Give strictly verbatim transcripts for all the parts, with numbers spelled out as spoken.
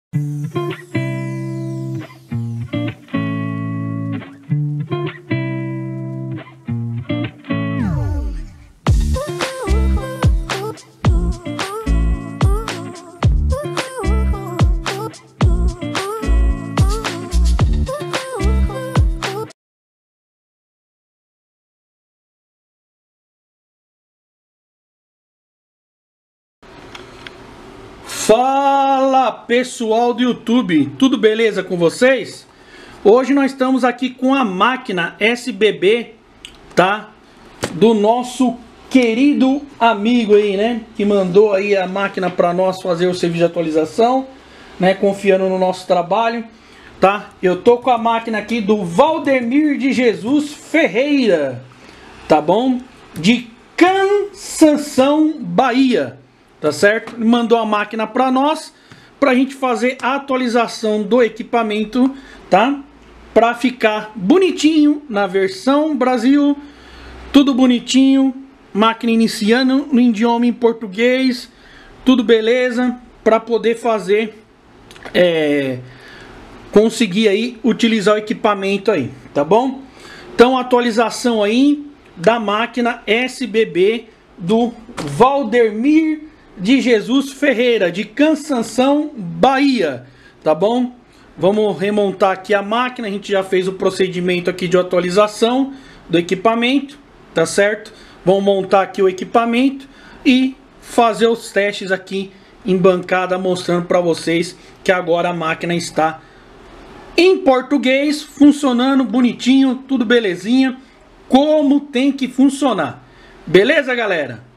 Fala pessoal do YouTube, tudo beleza com vocês? Hoje nós estamos aqui com a máquina S B B, tá? Do nosso querido amigo aí, né? Que mandou aí a máquina para nós fazer o serviço de atualização, né? Confiando no nosso trabalho, tá? Eu tô com a máquina aqui do Valdemir de Jesus Ferreira, tá bom? De Cansanção, Bahia. Tá certo? Ele mandou a máquina para nós, para a gente fazer a atualização do equipamento, tá? Para ficar bonitinho na versão Brasil, tudo bonitinho, máquina iniciando no idioma em português, tudo beleza, para poder fazer, é, conseguir aí utilizar o equipamento aí, tá bom? Então atualização aí da máquina S B B do Valdemir de Jesus Ferreira, de Cansanção, Bahia, tá bom? Vamos remontar aqui a máquina, a gente já fez o procedimento aqui de atualização do equipamento, tá certo? Vamos montar aqui o equipamento e fazer os testes aqui em bancada, mostrando para vocês que agora a máquina está em português, funcionando bonitinho, tudo belezinha, como tem que funcionar. Beleza, galera?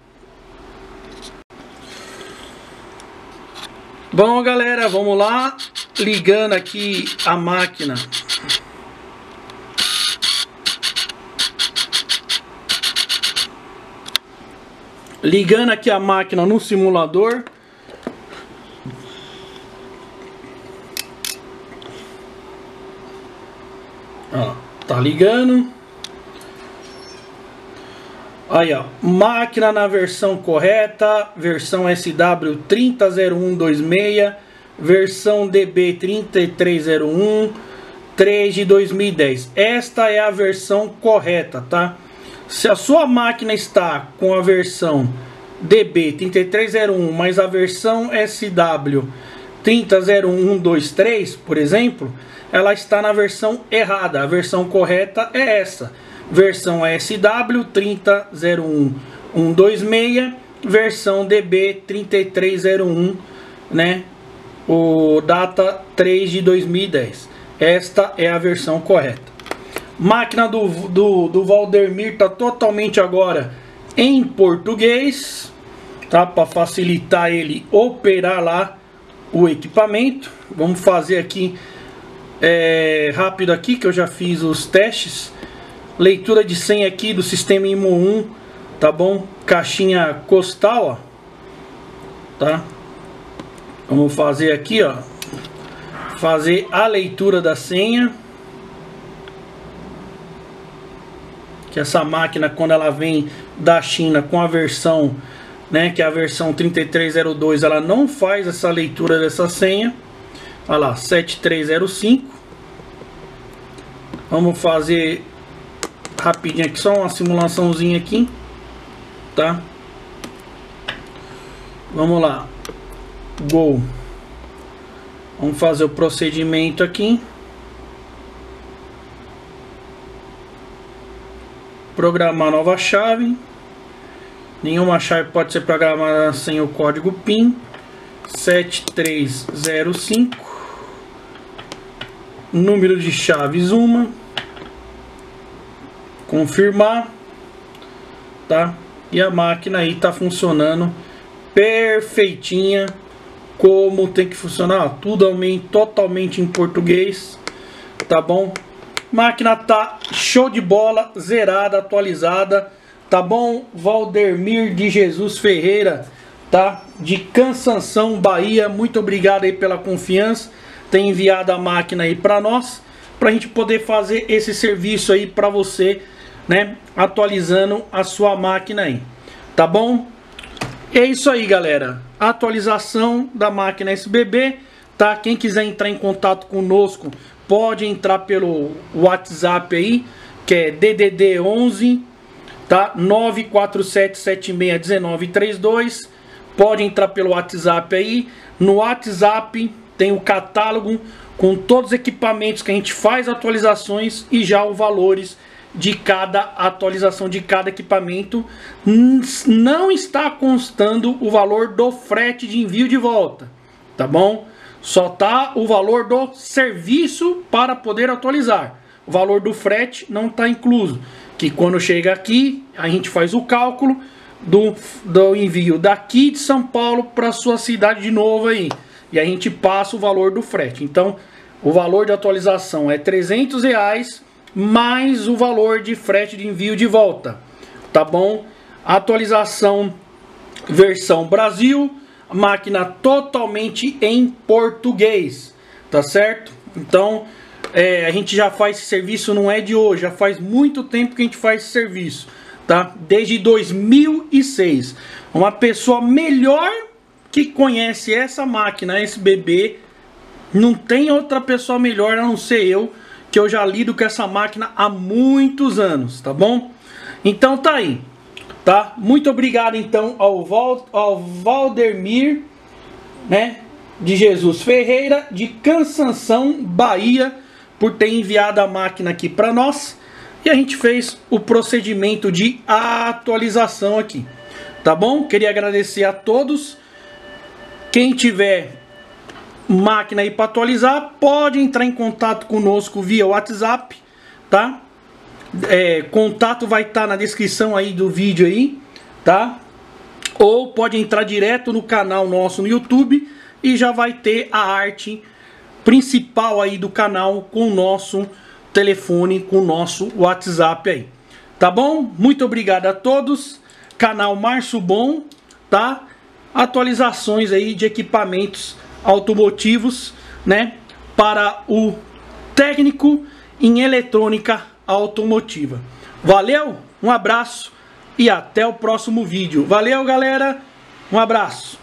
Bom, galera, vamos lá, ligando aqui a máquina. Ligando aqui a máquina no simulador. Ó, tá ligando. Aí, ó, máquina na versão correta, versão S W trinta zero um dois seis, versão D B trinta e três zero um, três de dois mil e dez. Esta é a versão correta, tá? Se a sua máquina está com a versão D B trinta e três zero um, mas a versão S W trinta zero um dois três, por exemplo, ela está na versão errada. A versão correta é essa. Versão S W trinta zero um um dois seis, versão D B trinta e três zero um, né? O data três de dois mil e dez. Esta é a versão correta. Máquina do, do, do Valdemir tá totalmente agora em português, tá? Para facilitar ele operar lá o equipamento. Vamos fazer aqui é, rápido aqui, que eu já fiz os testes. Leitura de senha aqui do sistema I M O um, tá bom? Caixinha costal, ó, tá? Vamos fazer aqui, ó, fazer a leitura da senha. Que essa máquina, quando ela vem da China com a versão, né, que é a versão trinta e três zero dois, ela não faz essa leitura dessa senha. Olha lá, sete três zero cinco. Vamos fazer rapidinho aqui, só uma simulaçãozinha aqui, tá? Vamos lá, Go. Vamos fazer o procedimento aqui. Programar nova chave. Nenhuma chave pode ser programada sem o código PIN. sete três zero cinco. Número de chaves uma. Confirmar, tá? E a máquina aí tá funcionando perfeitinha, como tem que funcionar, tudo totalmente em português, tá bom? Máquina tá show de bola, zerada, atualizada, tá bom? Valdemir de Jesus Ferreira, tá? De Cansanção, Bahia, muito obrigado aí pela confiança, tem enviado a máquina aí para nós, pra gente poder fazer esse serviço aí para você, né, atualizando a sua máquina aí, tá bom? É isso aí, galera, atualização da máquina S B B, tá? Quem quiser entrar em contato conosco, pode entrar pelo WhatsApp aí, que é D D D onze, tá? nove quatro sete sete seis um nove três dois. Pode entrar pelo WhatsApp aí. No WhatsApp tem o catálogo com todos os equipamentos que a gente faz atualizações e já os valores de cada atualização de cada equipamento. Não está constando o valor do frete de envio de volta, tá bom? Só tá o valor do serviço para poder atualizar. O valor do frete não está incluso, que quando chega aqui a gente faz o cálculo do, do envio daqui de São Paulo para sua cidade de novo aí, e a gente passa o valor do frete. Então o valor de atualização é trezentos reais mais o valor de frete de envio de volta, tá bom? Atualização versão Brasil, máquina totalmente em português, tá certo? Então é, a gente já faz esse serviço, não é de hoje, já faz muito tempo que a gente faz esse serviço, tá? Desde dois mil e seis. Uma pessoa melhor que conhece essa máquina, esse bebê, não tem outra pessoa melhor a não ser eu, que eu já lido com essa máquina há muitos anos, tá bom? Então tá aí, tá? Muito obrigado então ao, Val, ao Valdemir, né, de Jesus Ferreira, de Cansanção, Bahia, por ter enviado a máquina aqui para nós. E a gente fez o procedimento de atualização aqui, tá bom? Queria agradecer a todos. Quem tiver máquina aí para atualizar, pode entrar em contato conosco via WhatsApp, tá? É, contato vai estar tá na descrição aí do vídeo aí, tá? Ou pode entrar direto no canal nosso no YouTube e já vai ter a arte principal aí do canal com o nosso telefone, com o nosso WhatsApp aí, tá bom? Muito obrigado a todos. Canal Márcio Bom, tá? Atualizações aí de equipamentos automotivos, né, para o técnico em eletrônica automotiva. Valeu, um abraço e até o próximo vídeo. Valeu, galera, um abraço.